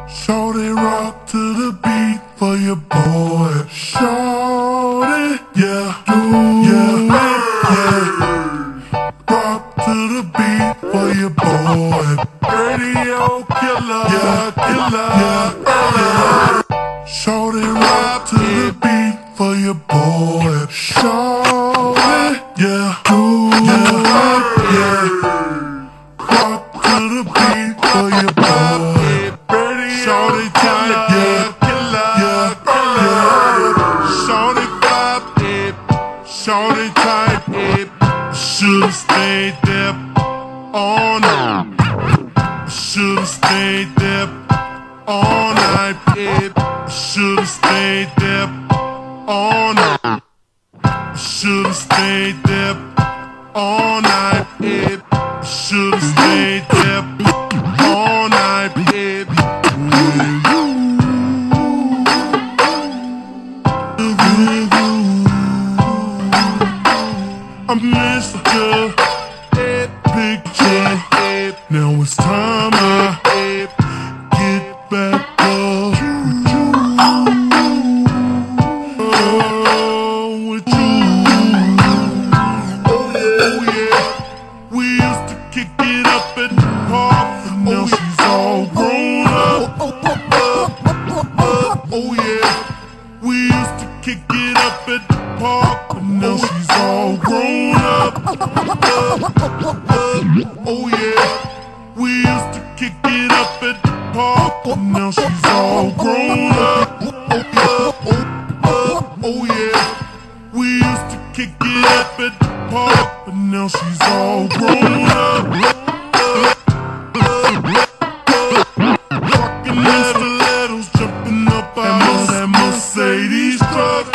Shorty rock to the beat for your boy. Shorty, yeah, yeah, yeah. Rock to the beat for your boy. Radio killer, yeah, killer, yeah. Shorty rock to the beat for your boy. Shorty, yeah, yeah, yeah. Rock to the beat for your boy. Shorty type, yeah, killer, yeah, killer. Shorty vibe, shorty type. Should've stayed there all night. Should've stayed there all night. Should've stayed there all night. Should've stayed there all night. Should've stayed there all night. I missed your picture. Now it's time I get back up with you. Oh yeah, we used to kick it up at the park, but now she's all grown up. Oh yeah, we used to kick it up at the park, but now she's all grown up. Oh yeah, we used to kick it up at the park, but now she's all grown up. Oh yeah, we used to kick it up at the park, but now she's all grown up. Rockin' the stilettos, jumping up out of that Mercedes truck.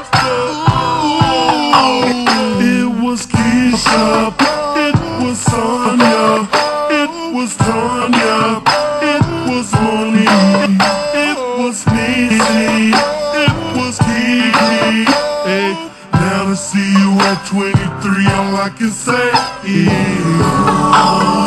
It was Keisha, it was Sonia, it was Tanya, it was Monique, it was Niecy, it was Kiki. Hey, now to see you at 23, all I can say is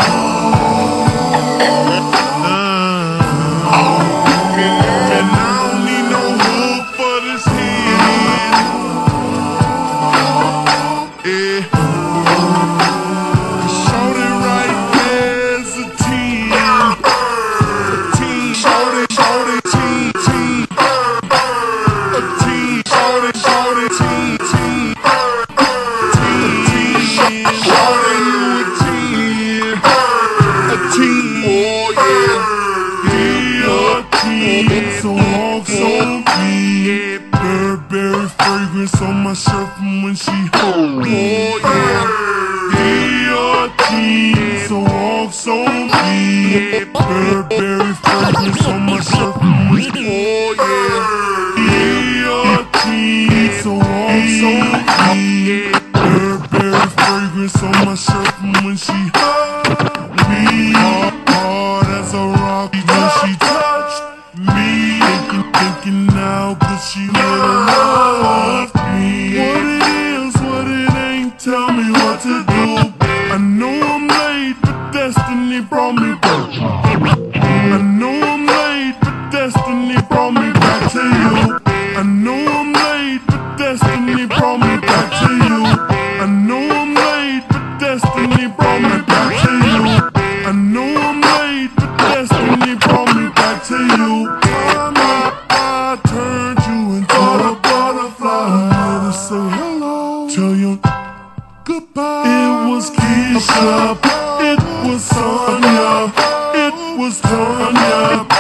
Burberry fragrance on my shirt from when she hold me. Oh yeah, your team, so walks on me. Burberry fragrance on my shirt from when she. Oh yeah, your team, so walks on me. Burberry fragrance on my shirt from when she hugged me. Hard as a rock when she touched me. Thinking now, cause she would've loved me. What it is, what it ain't, tell me what to do. I know I'm late, but destiny brought me back. I know I'm late, but destiny brought me back to you. I know I'm late, but destiny brought me back to you. I know I'm late, but destiny brought me back to you. I know I'm late, but destiny brought me back to you. I turned you into a butterfly to say hello, tell you goodbye. It was Keisha, it was Sonia, it was Tanya.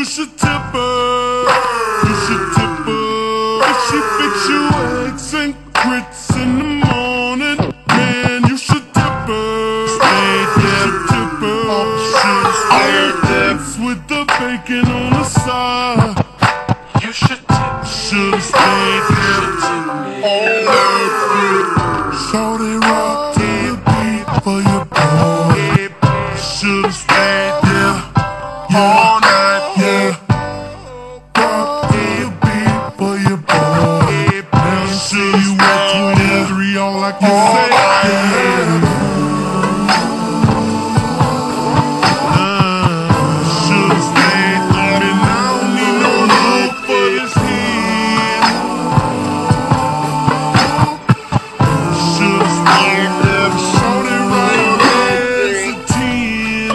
You should tip her. You should tip her. If she fix you eggs and grits in the morning, man, you should tip her. Stay there, tip her. Should stay there with the bacon on the side. You should tip. Should stay there. Shorty rock to the beat for your boy. Should stay there all night. Yeah. Rock to the beat for your boy. Now should you work 23 all I can say. Yeah. Should stay there and I don't need no love for this heat. Should stay there, shorty right there's a 10.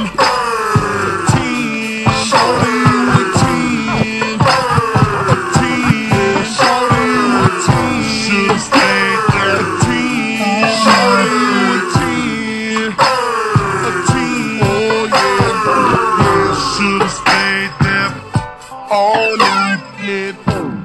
Shorty you a 10. A 10. Shorty you a 10. Should stay there, a 10. Shorty you a 10. A 10. Oh yeah, yeah. Should stay there all night. Yeah.